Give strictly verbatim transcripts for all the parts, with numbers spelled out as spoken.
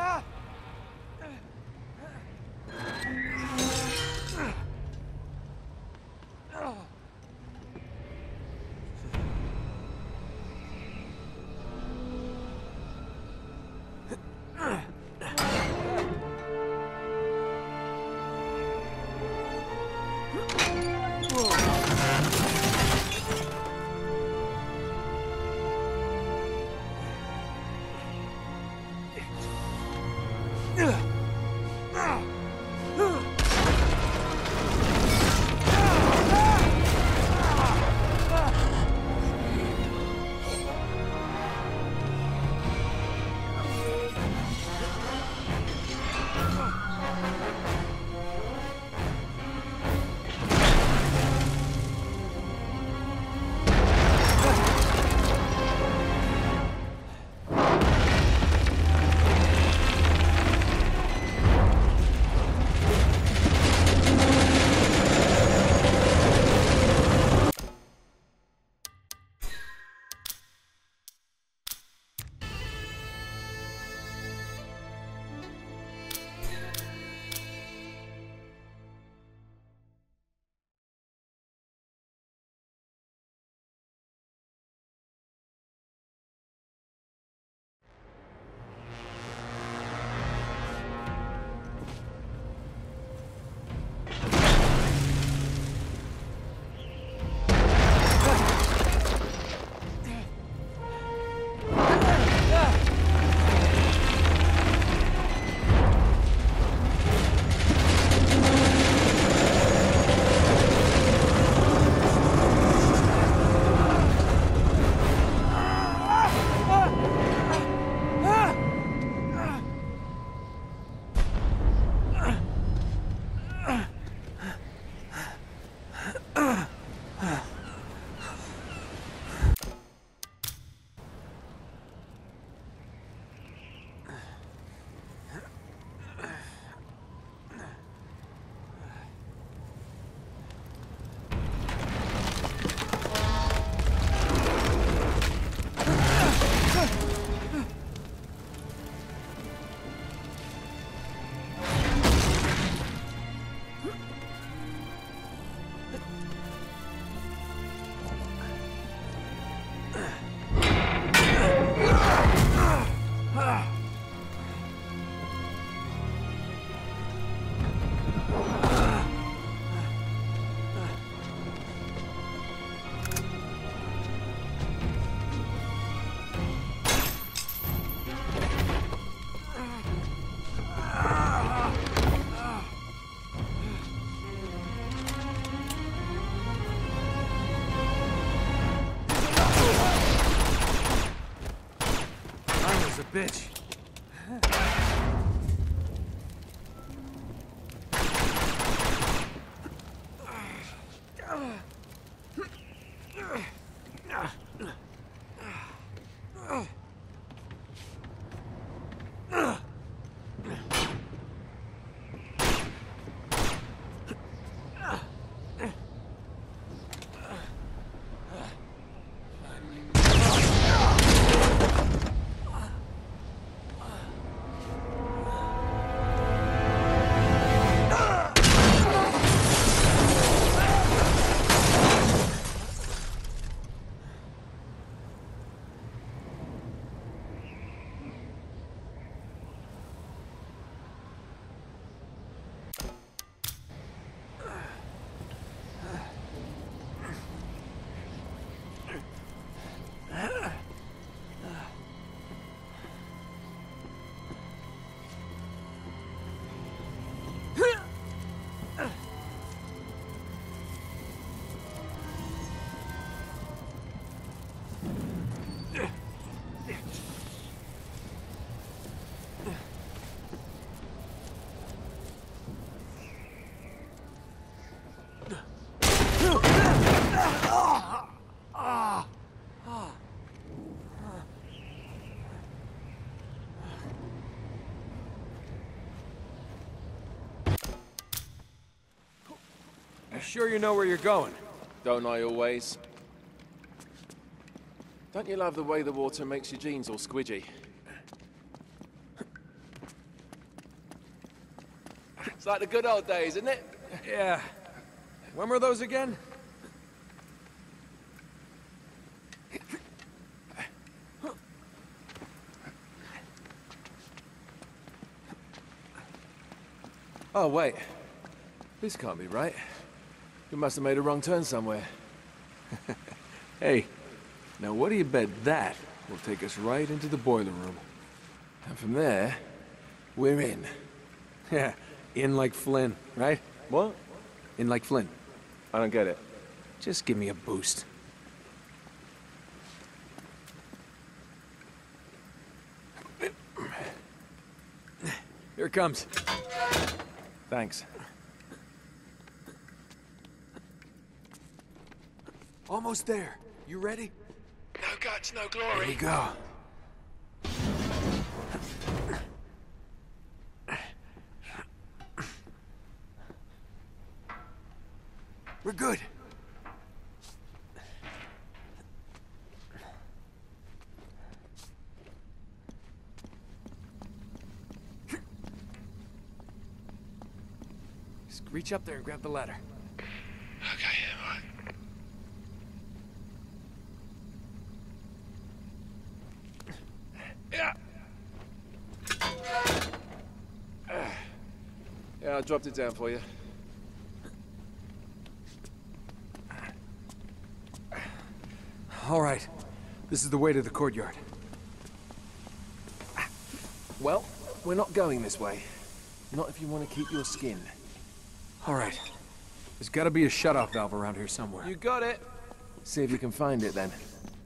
Bitch. Sure you know where you're going? Don't I always? Don't you love the way the water makes your jeans all squidgy? It's like the good old days, isn't it? Yeah. When were those again? Oh, wait. This can't be right. We must have made a wrong turn somewhere. Hey, now what do you bet that will take us right into the boiler room? And from there, we're in. Yeah, in like Flynn, right? What? In like Flynn. I don't get it. Just give me a boost. Here it comes. Thanks. Almost there. You ready? No guts, no Here glory. we go. We're good. Just reach up there and grab the ladder. Okay, all right. Yeah. Yeah, I dropped it down for you. All right. This is the way to the courtyard. Well, we're not going this way. Not if you want to keep your skin. All right. There's got to be a shut-off valve around here somewhere. You got it. See if you can find it then.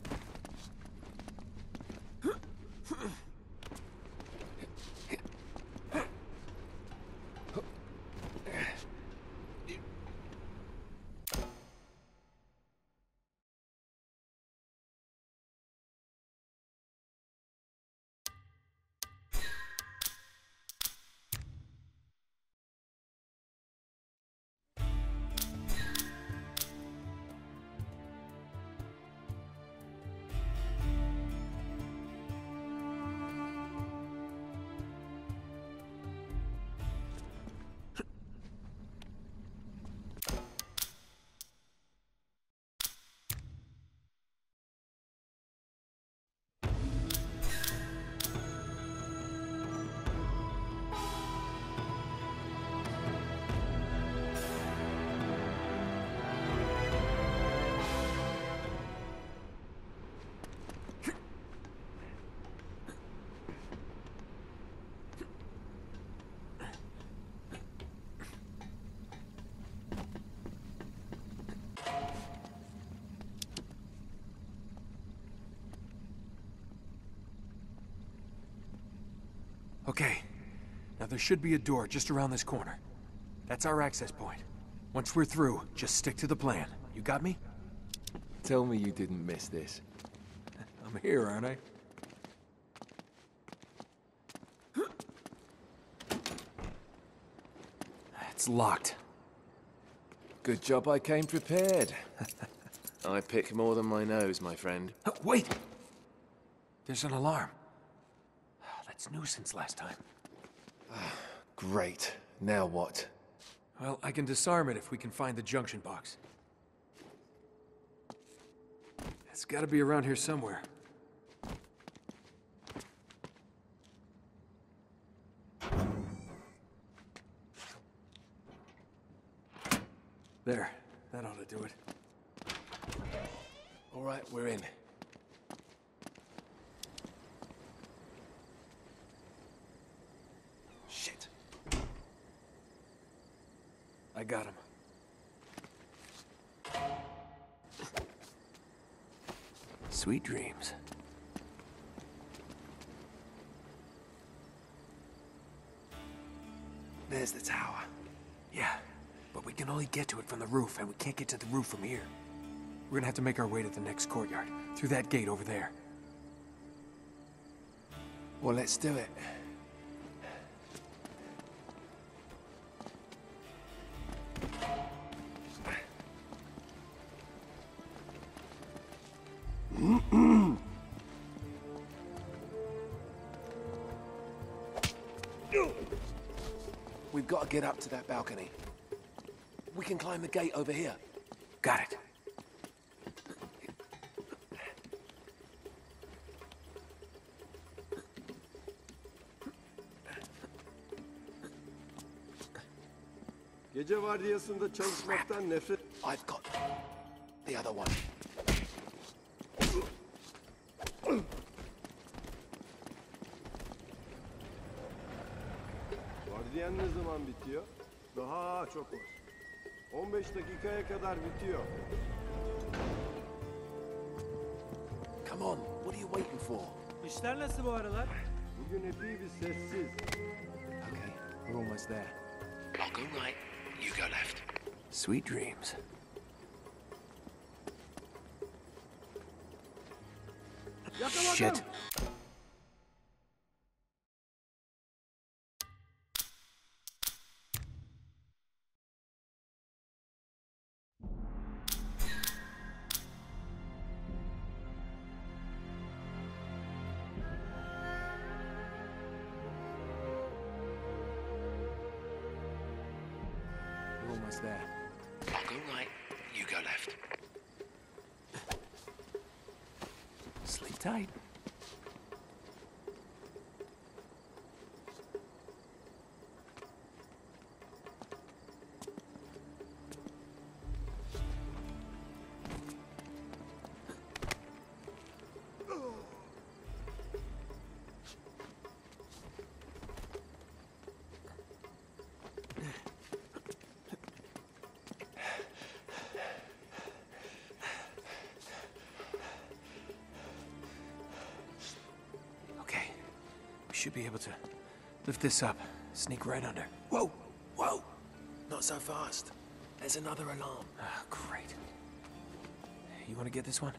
Okay. Now there should be a door just around this corner. That's our access point. Once we're through, just stick to the plan. You got me? Tell me you didn't miss this. I'm here, aren't I? It's locked. Good job I came prepared. I pick more than my nose, my friend. Oh, wait! There's an alarm. That's new since last time. Great. Now what? Well, I can disarm it if we can find the junction box. It's gotta be around here somewhere. There. That ought to do it. All right, we're in. Shit. I got him. Sweet dreams. There's the tower. Yeah, but we can only get to it from the roof, and we can't get to the roof from here. We're gonna have to make our way to the next courtyard, through that gate over there. Well, let's do it. we've got to get up to that balcony. We can climb the gate over here. Got it. Gece vardiyasında çalışmaktan nefret... I've got the other one. Vardiyan ne zaman bitiyor? Daha çok var. on beş dakikaya kadar bitiyor. Come on, what are you waiting for? İşler nasıl bu aralar? Bugün epey bir sessiz. Okay, we're almost there. I'll go right, you go left. Sweet dreams. Shit. We're almost there. I'll go right, you go left. Sleep tight. Okay, we should be able to lift this up, sneak right under. Whoa, whoa, not so fast. There's another alarm. Ah, great. You want to get this one?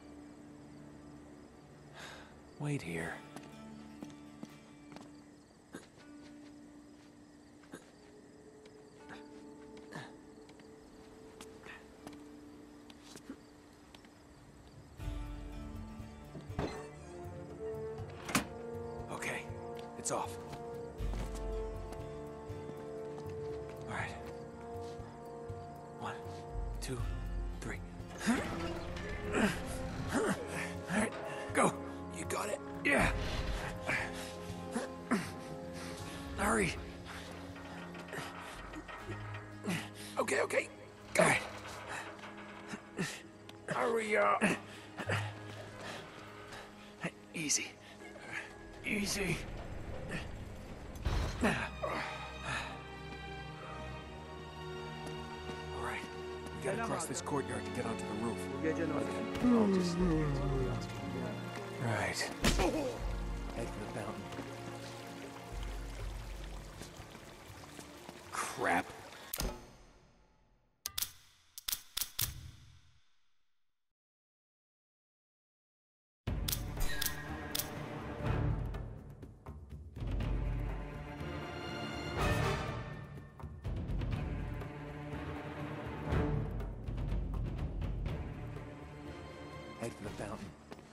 Wait here. Okay, it's off. All right. One, two, three. All right, go. You got it? Yeah. Hurry. Okay, okay. All right. Hurry up. Easy. Easy. All right. We gotta cross this courtyard to get onto the roof. Bu gece ne oldu? I'll just... Right. Head for the fountain. Crap. Head for the fountain.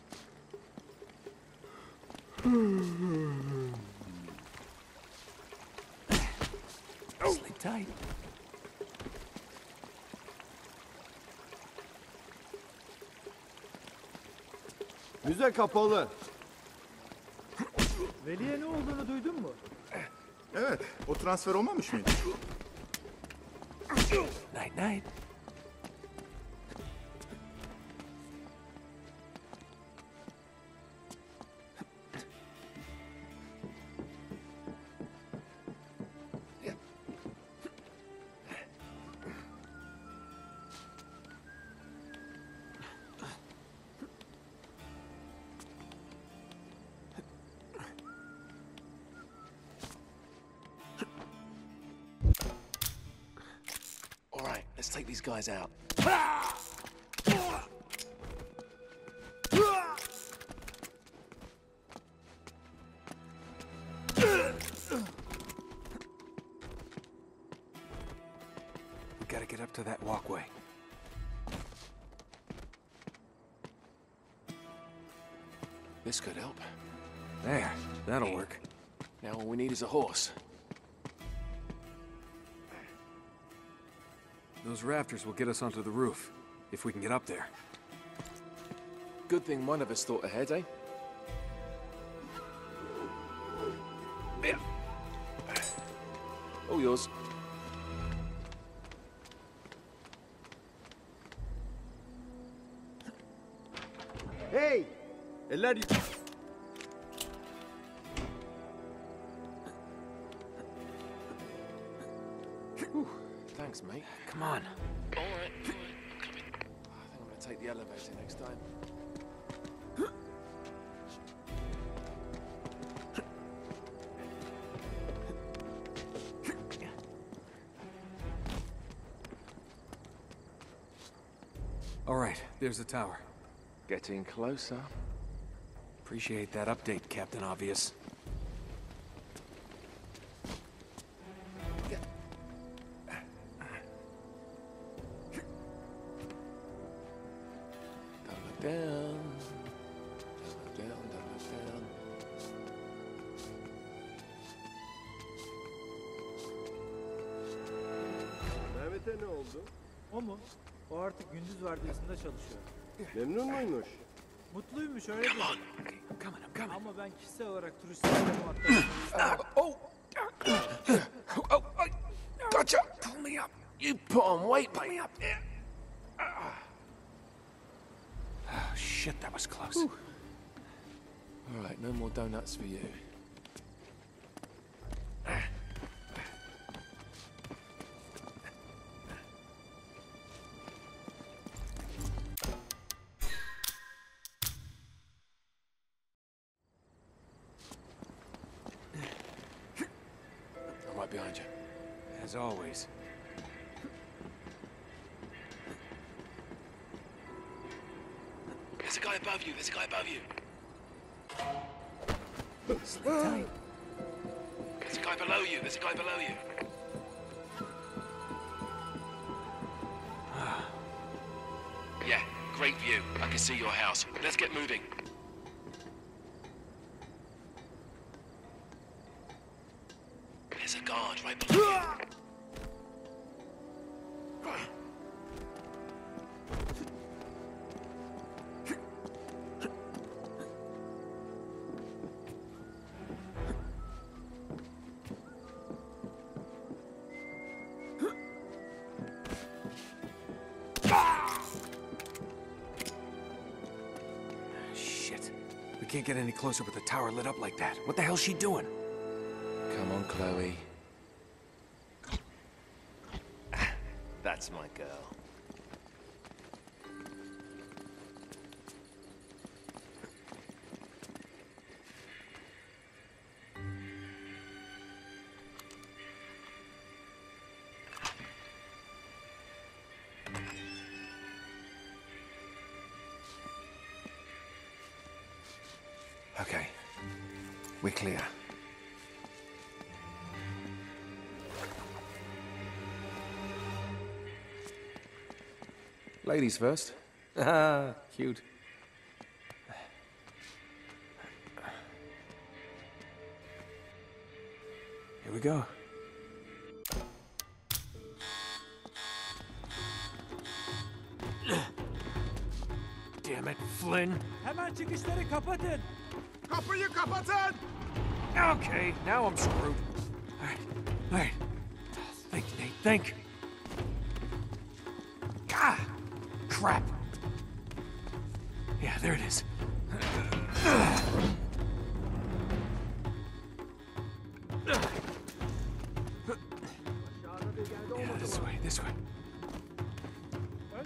Sleep tight. Müze kapalı. Veli'ye ne olduğunu duydun mu? Evet, o transfer olmamış mıydı? Night night. All right, let's take these guys out. We gotta get up to that walkway. This could help. There, that'll work. Now all we need is a horse. Those rafters will get us onto the roof, if we can get up there. Good thing one of us thought ahead, eh? Yeah. All yours. Hey! Eller yuk- Thanks, mate. Come on. All right. I think I'm gonna take the elevator next time. All right, there's the tower. Getting closer. Appreciate that update, Captain Obvious. Don't look down. Don't look down, don't look down. Mehmet'e ne oldu? O mu? O artık gündüz vardiyasında çalışıyor. Memnun muymuş? Mutluymuş öyle dedi. I'm coming, I'm coming. Ama ben kişisel olarak turistlerle muhatap olmak istemem. Oh! Oh, I gotcha! Pull me up. You put on weight, pull me up. Oh, shit, that was close. All right, no more donuts for you. I'm right behind you. As always. There's a guy above you. There's a guy above you. Tight. There's a guy below you. There's a guy below you. Yeah, great view. I can see your house. Let's get moving. There's a guard right below you. Shit. We can't get any closer with the tower lit up like that. What the hell's she doing? Come on, Chloe. That's my girl. Okay. We're clear. Ladies first. Ah, cute. Here we go. Damn it, Flynn. Hemen çıkışları kapatın. Kapıyı kapatın! Okay, now I'm screwed. All right, all right. Think, Nate, think. Ah, crap. Yeah, there it is. Yeah, this way, this way. All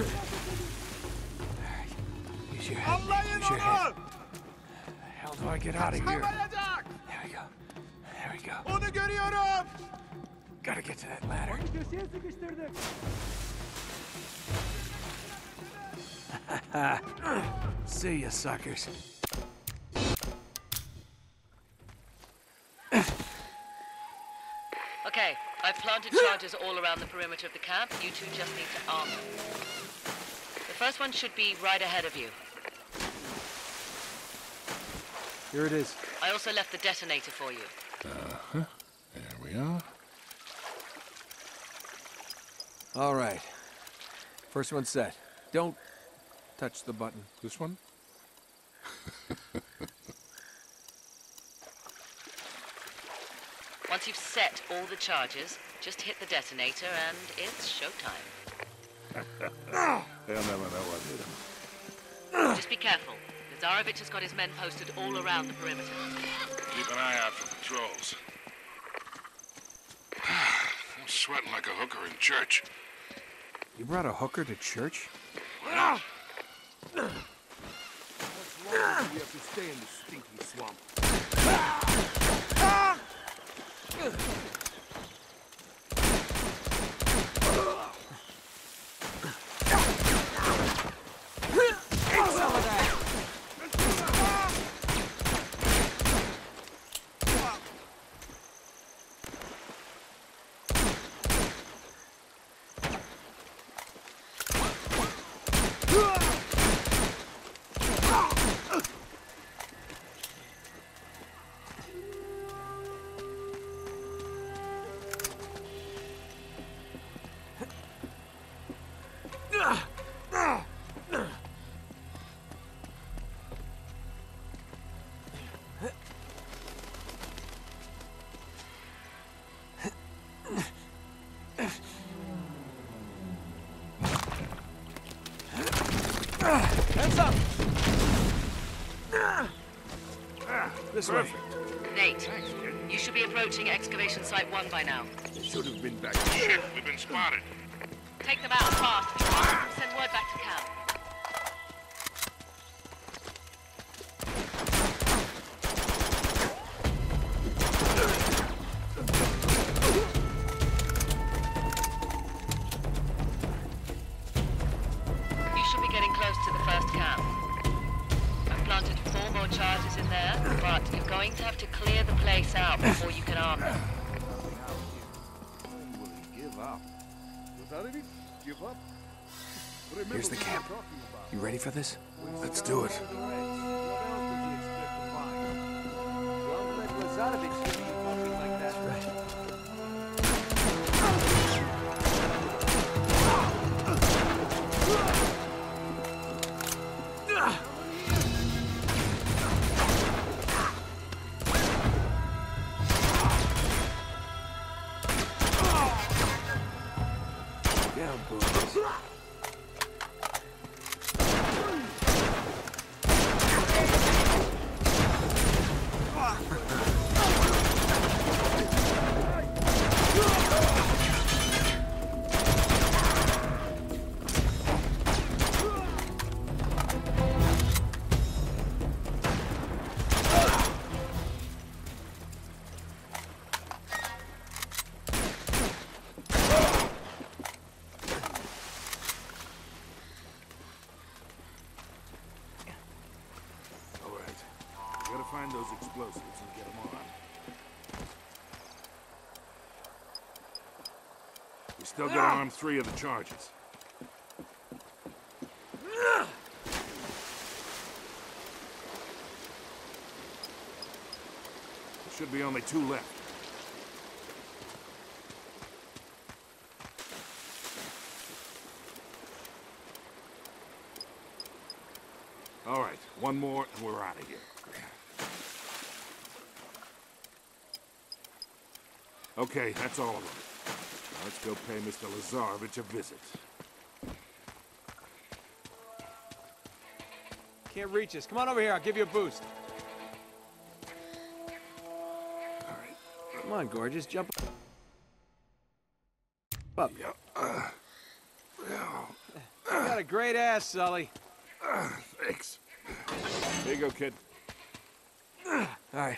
right, use your head, Nate, Anlayın use your head. onu! How do I get out of here? Kamayacak! There we go. There we go. Onu görüyorum! Gotta get to that ladder. Köşeye sıkıştırdık. See ya, suckers. Okay, I've planted charges all around the perimeter of the camp. You two just need to arm them. The first one should be right ahead of you. Here it is. I also left the detonator for you. There we are. All right. First one set. Don't touch the button. This one? Once you've set all the charges, just hit the detonator and it's showtime. They'll never know what hit him. Just be careful. Lazarevich has got his men posted all around the perimeter. Keep an eye out for patrols. I'm sweating like a hooker in church. You brought a hooker to church? What's wrong if we have to stay in the stinky swamp? Hands up! This way. Nate, you should be approaching excavation site one by now. They should have been back. Shit, we've been spotted. Take them out fast. Send word back to camp. You should be getting close to the first camp. I've planted four more charges in there, but you're going to have to clear the place out before you can arm them. When will he give up? Lazarevich, give up? Remember Here's the what camp. we're talking about. You ready for this? Let's do it. What else did he expect to find? Don't let Lazarevich give you something like that. Down, boys. All right. We gotta find those explosives and get them on. We still gotta arm three of the charges. There should be only two left. All right, one more and we're out of here. Okay, that's all of them. Now let's go pay Mister Lazarevich a visit. Can't reach us. Come on over here. I'll give you a boost. All right. Come on, gorgeous. Jump up. Yeah. Uh, yeah. You got a great ass, Sully. Uh, thanks. Here you go, kid. All right.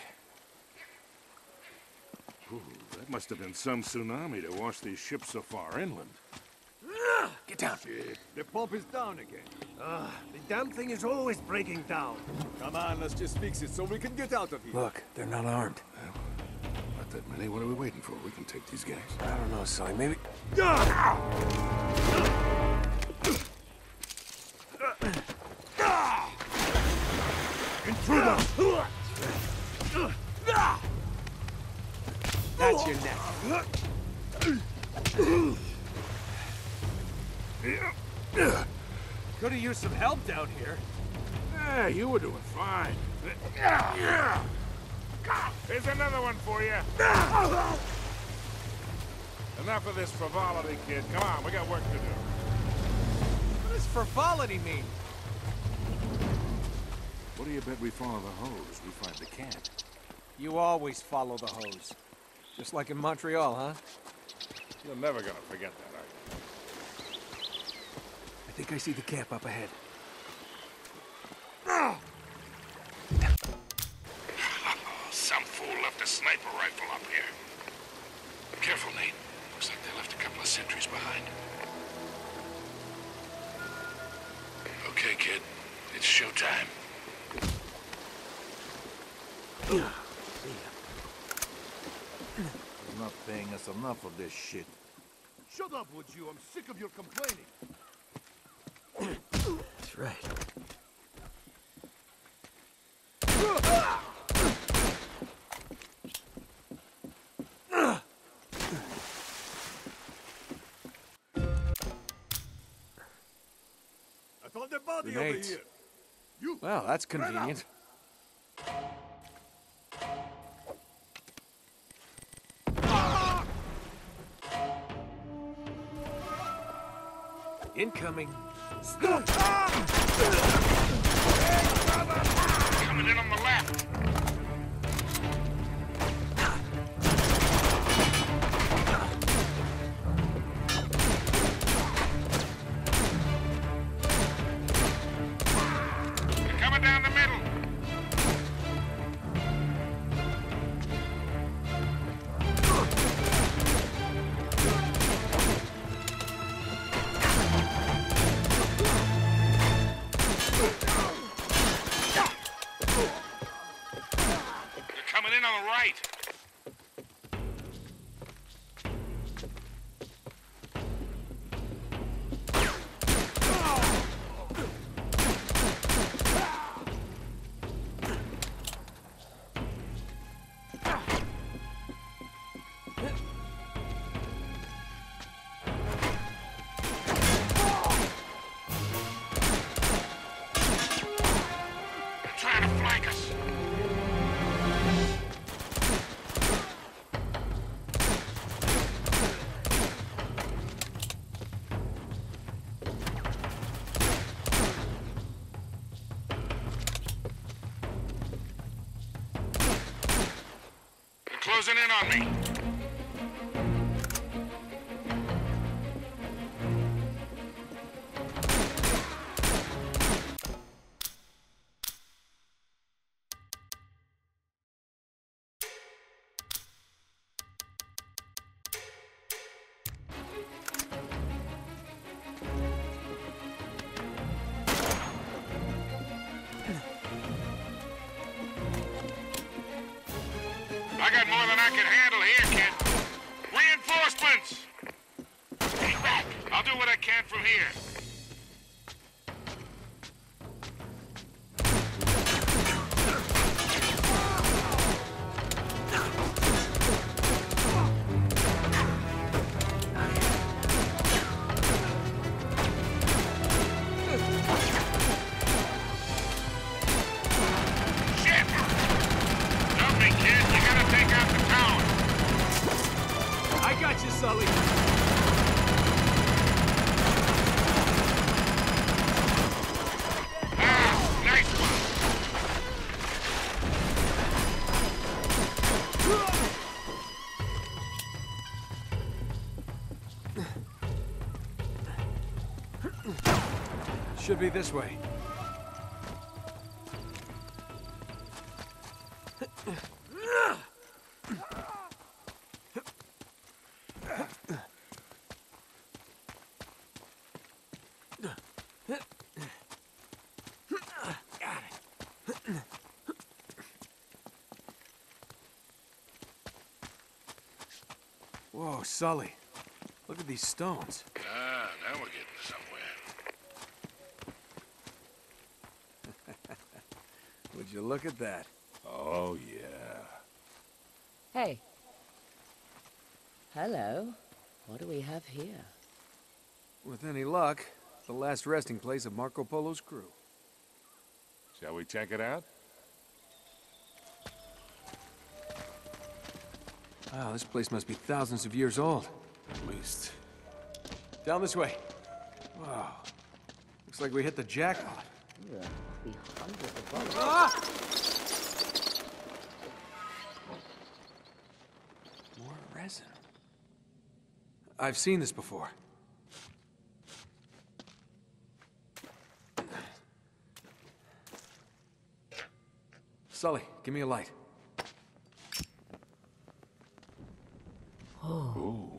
Ooh, that must have been some tsunami to wash these ships so far inland. Get down. Shit, the pump is down again. Ah, the damn thing is always breaking down. Come on, let's just fix it so we can get out of here. Look, they're not armed. Not that many. What are we waiting for? We can take these guys. I don't know, Sully. Maybe... Intruder! That's your neck. Could have used some help down here. Yeah, you were doing fine. Here's another one for you. Enough of this frivolity, kid. Come on, we got work to do. What does frivolity mean? What do you bet we follow the hose? We find the cat. You always follow the hose. Just like in Montreal, huh? You're never gonna forget that, are you? I think I see the camp up ahead. Some fool left a sniper rifle up here. Careful, Nate. Looks like they left a couple of sentries behind. Okay, kid. It's showtime. They're not paying us enough of this shit. Shut up, would you? I'm sick of your complaining. That's right. I found a body over Grenades. here. You. Well, that's convenient. Incoming. Coming in on the left. They're coming down the middle. They're coming in on the right. They're trying to flank us. They're closing in on me. I got more than I can handle here, kid. Reinforcements! Hang back. I'll do what I can from here. Shit! Help me, kid. You gotta take out the tower. I got you, Sully. Ah, nice one. Should be this way. Whoa, Sully. Look at these stones. Ah, now we're getting somewhere. Would you look at that? Oh, yeah. Hey. Hello. What do we have here? With any luck, the last resting place of Marco Polo's crew. Shall we check it out? Wow, this place must be thousands of years old. At least. Down this way. Wow. Looks like we hit the jackpot. Yeah, be hundreds of bucks. Ah! More resin. I've seen this before. Sully, give me a light. Ooh.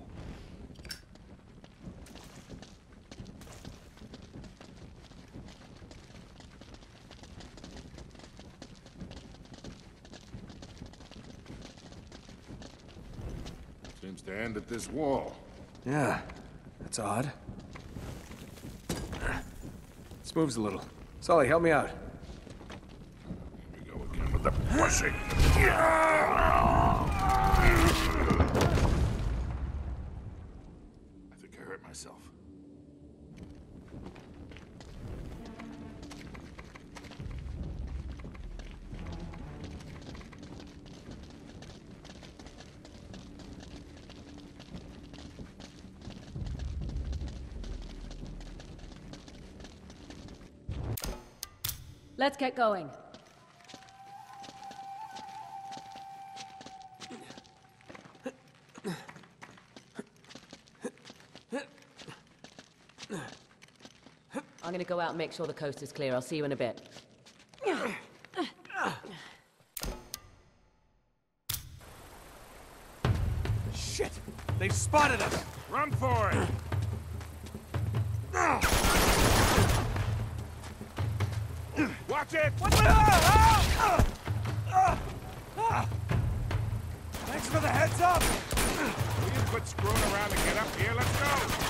Seems to end at this wall. Yeah, that's odd. This moves a little. Sully, help me out. Here we go again with the pushing. I think I hurt myself. Let's get going. I'm gonna go out and make sure the coast is clear. I'll see you in a bit. Shit! They've spotted us! Run for it! Watch it! Thanks for the heads up! Will you quit screwing around and get up here? Let's go!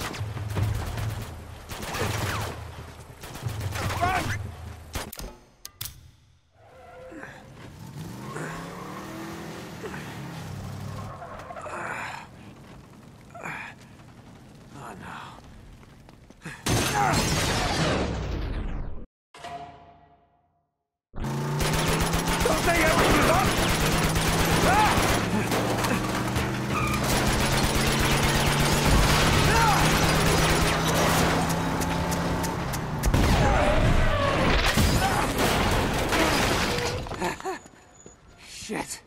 Run! Oh no. Don't they ever give up? Shit.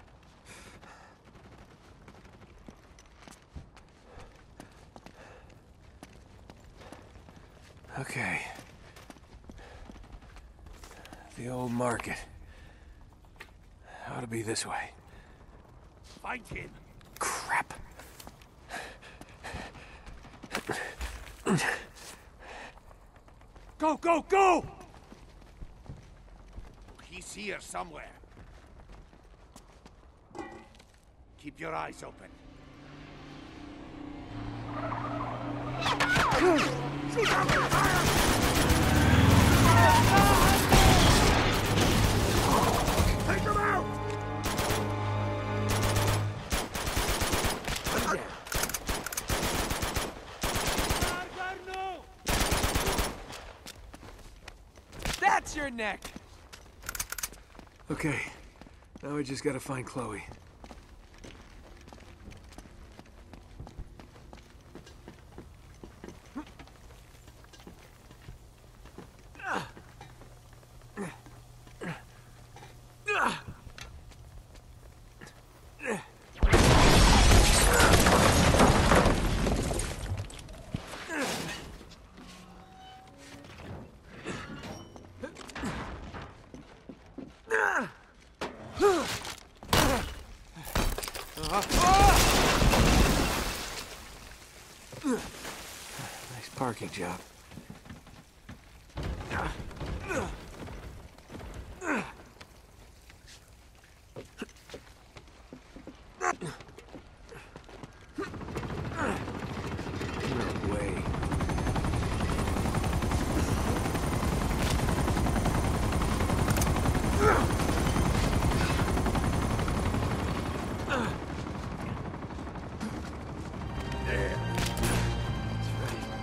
Okay. The old market. Ought to be this way. Find him! Crap. Go, go, go! He's here somewhere. Keep your eyes open. Take him out! That's your neck! Okay, now we just gotta find Chloe. Nice parking job. No way. There. That's right.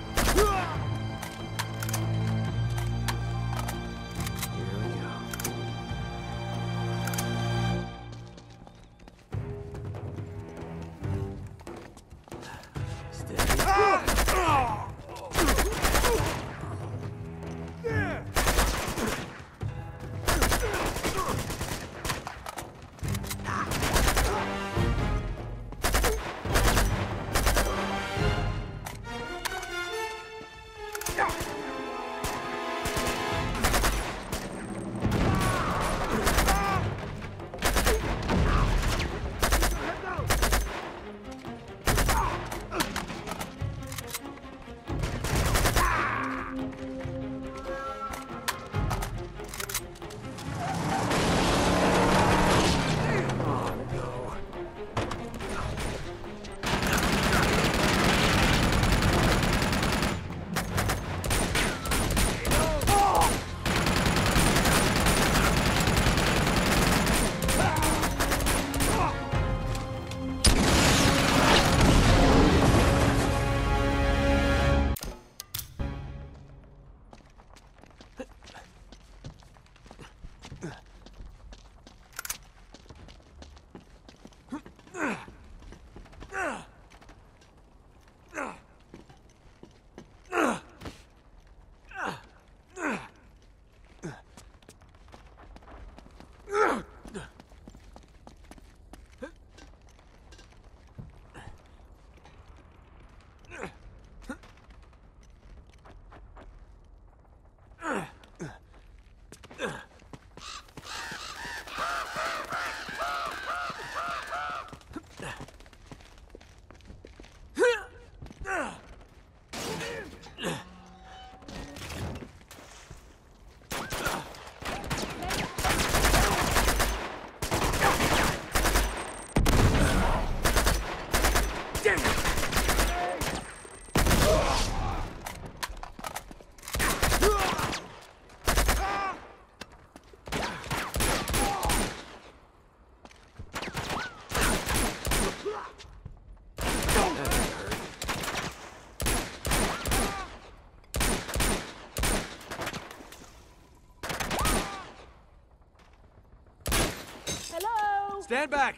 Stand back!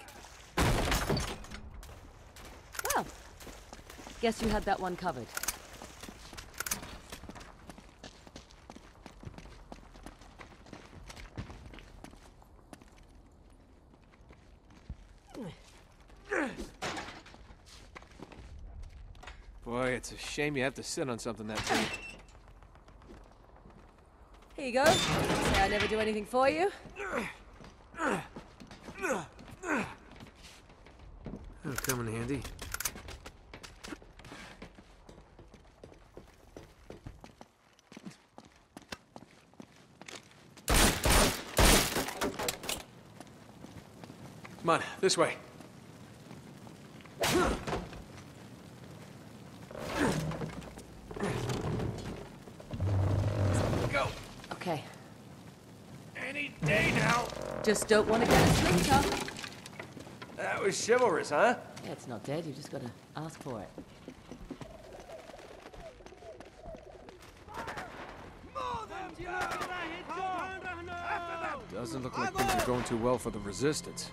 Well, guess you had that one covered. Boy, it's a shame you have to sit on something that big. Here you go. Say I never do anything for you. That'll come in handy. Come on, this way. Go. Okay. Any day now. Just don't want to get a splinter. That was chivalrous, huh? Yeah, it's not dead. You just gotta ask for it. Doesn't look like things are going too well for the resistance.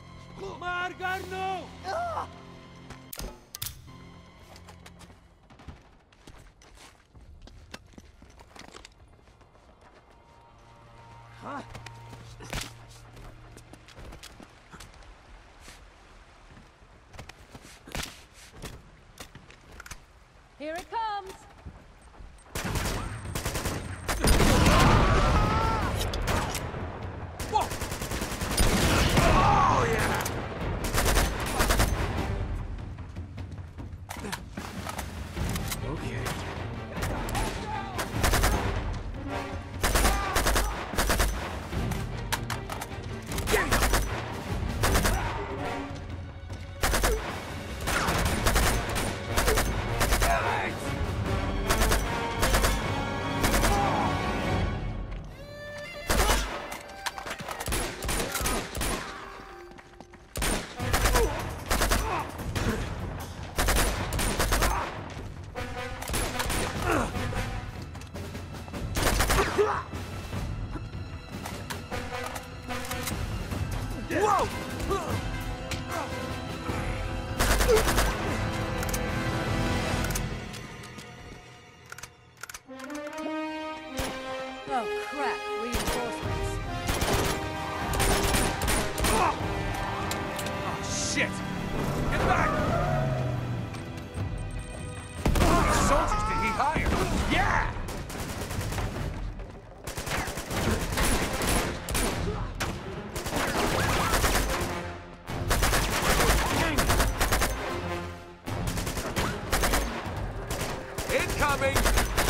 Here it comes! Oh, yeah! Okay. Whoa! Oh, crap. Reinforcements. Oh, shit! Get back! How many soldiers did he hire? Yeah! Incoming!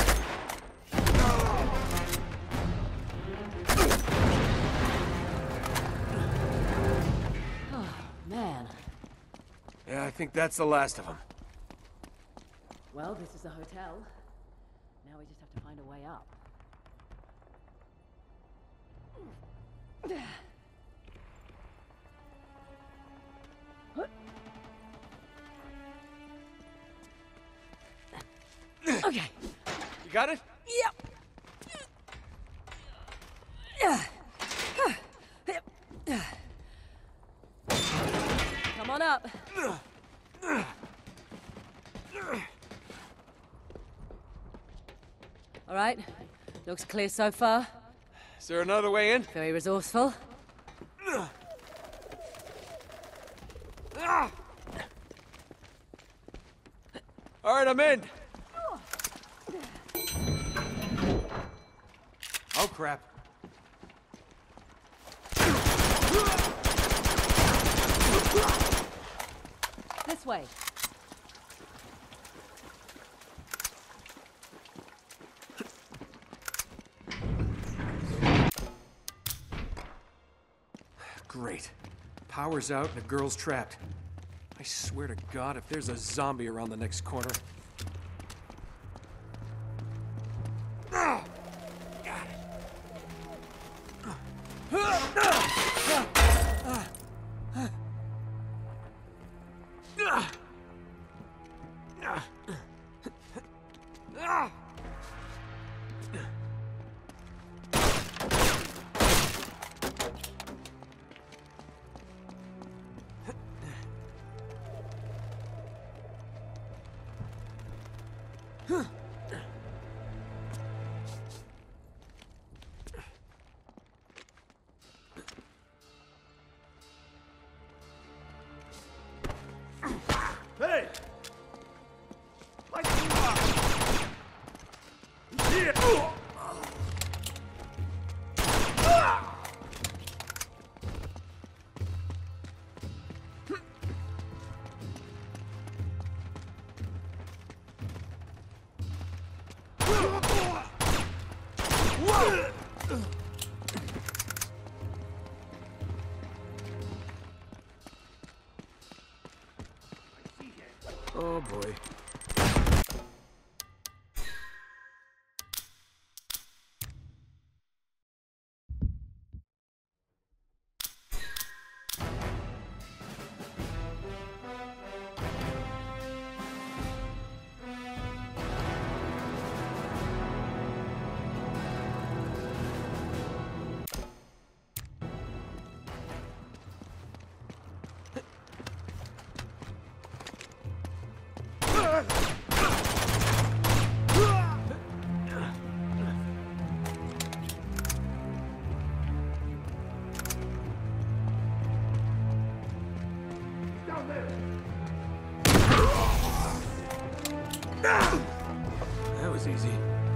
Man. Yeah, I think that's the last of them. Well, this is the hotel. Now we just have to find a way up. Okay. You got it? Come on up. All right. Looks clear so far. Is there another way in? Very resourceful. All right, I'm in. Oh, crap. This way. Great. Power's out and the girl's trapped. I I swear to God, if there's a zombie around the next corner... Hey! Like you are! Here! Oh boy. That was easy.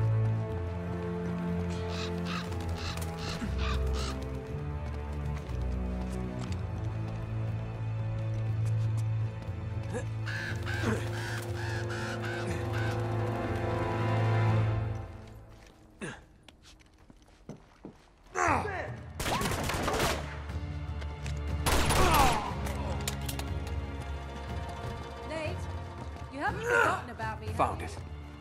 Nate, you haven't forgotten about me. Found it.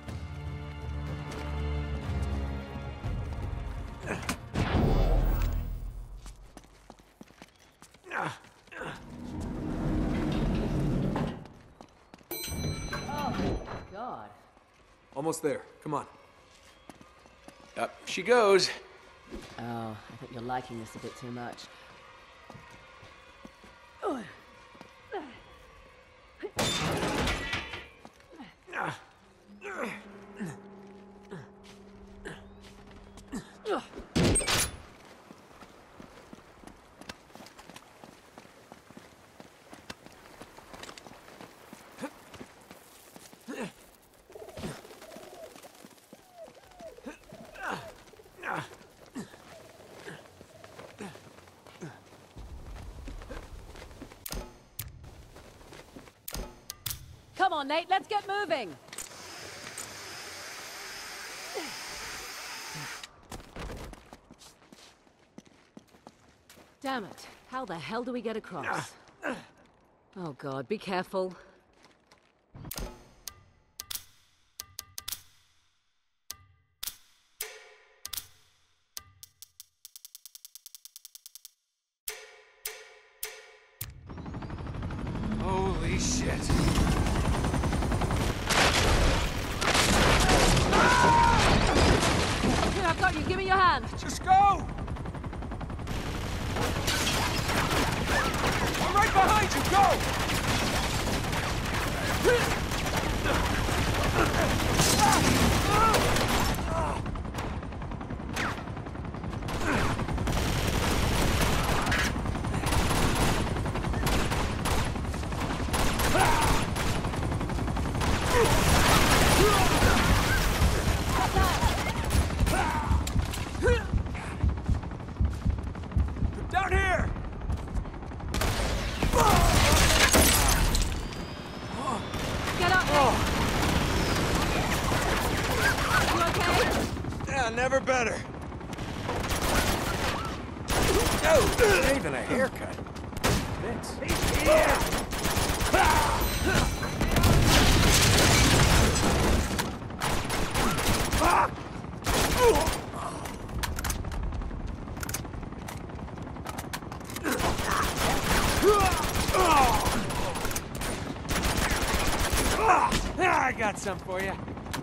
Oh, God. Almost there. Come on. Up she goes. Oh, I think you're liking this a bit too much. Come on, Nate, let's get moving. Damn it. How the hell do we get across? Oh, God, be careful. Holy shit. Here, I've got you. Give me your hand. Just go! I'm right behind you! Go! Down here! Get up, Nate. You okay? Yeah, never better. Oh, even a haircut. Vince. He's here! I got some for you.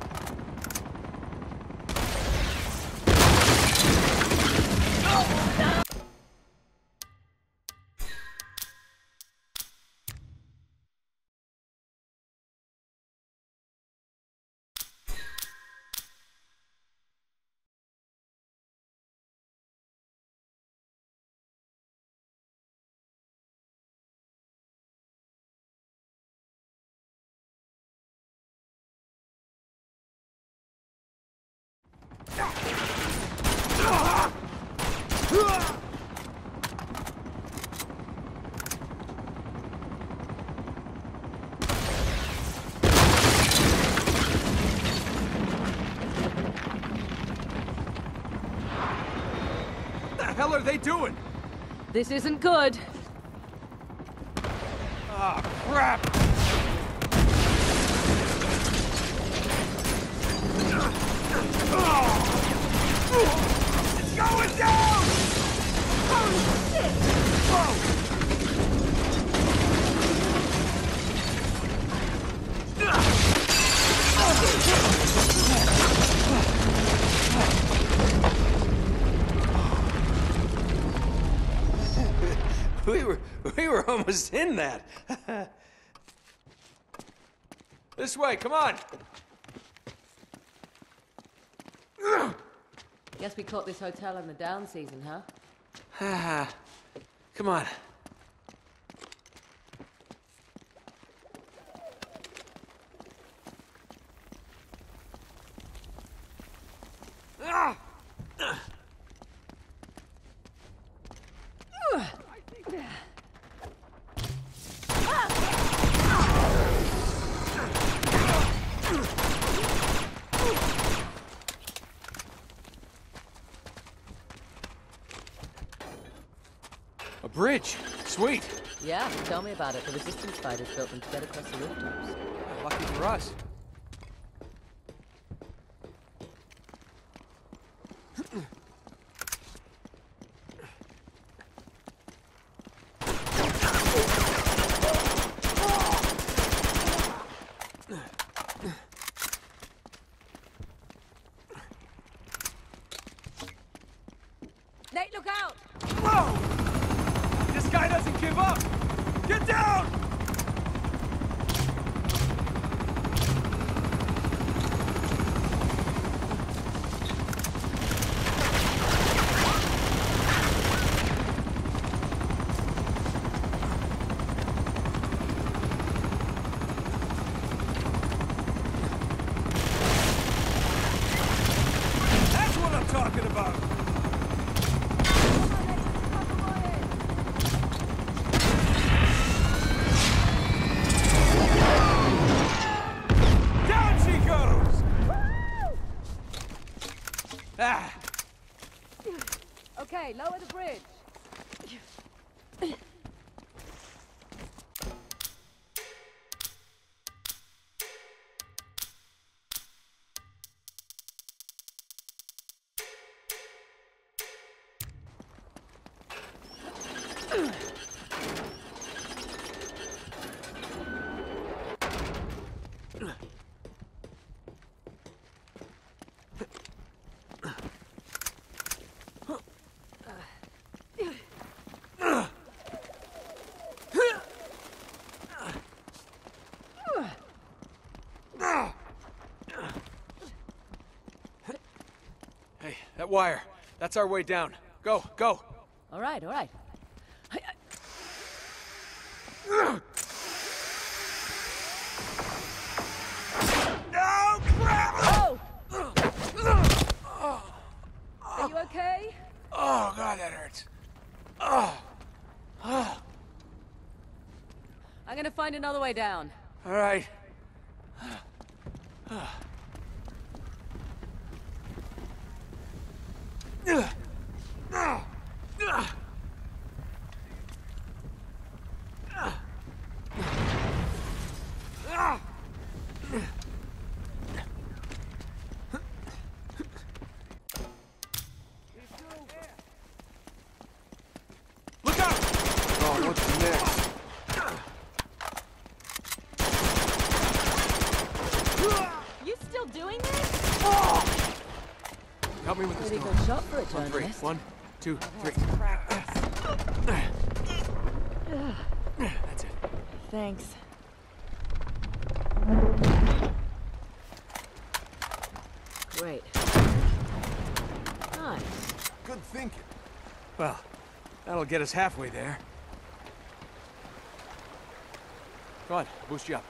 What the hell are they doing? This isn't good. Ah, crap! It's going down! Holy shit! Whoa! We were we were almost in that. This way, come on! Guess we caught this hotel in the down season, huh? Ah, come on. Ah! A bridge. Sweet. Yeah, tell me about it. The resistance fighters built them to get across the rooftops. Lucky for us. Nate, look out! Whoa! This guy doesn't give up! Get down! That's what I'm talking about! Down she goes! Ah! Okay, lower the bridge. Hey, that wire. That's our way down. Go, go. All right, all right. No, crap! Oh! Are you okay? Oh, God, that hurts. Oh. Oh. I'm gonna find another way down. All right. still doing this? Help me with this Pretty door. good shot for a On three. journalist. One, two, three. That's it. Thanks. Great. Nice. Good thinking. Well, that'll get us halfway there. Come on, boost you up.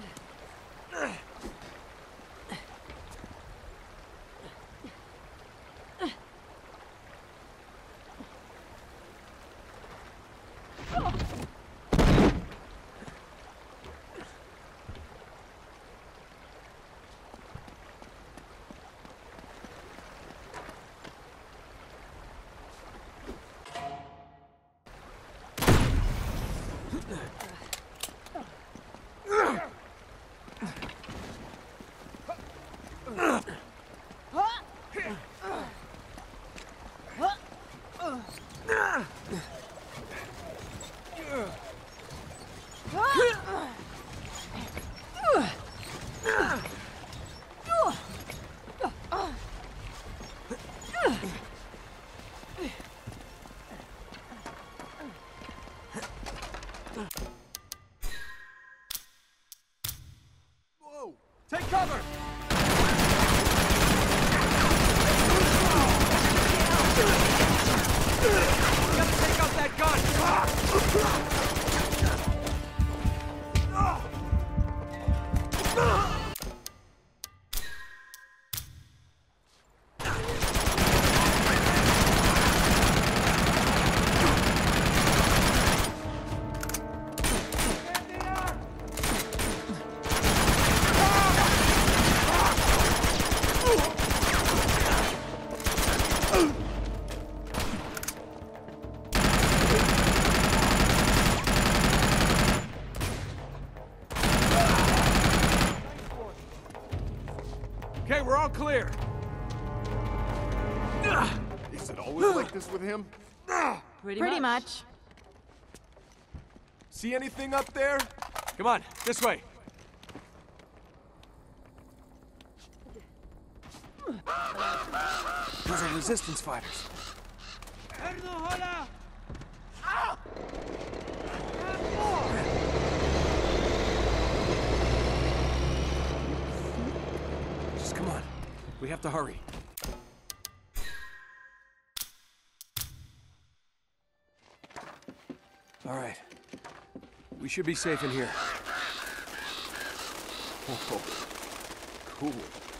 Whoa! Take cover! We gotta take out that gun! Okay, we're all clear. Is it always like this with him? Pretty, Pretty much. much. See anything up there? Come on, this way. Those are resistance fighters. Just come on. We have to hurry. All right. We should be safe in here. Oh, cool.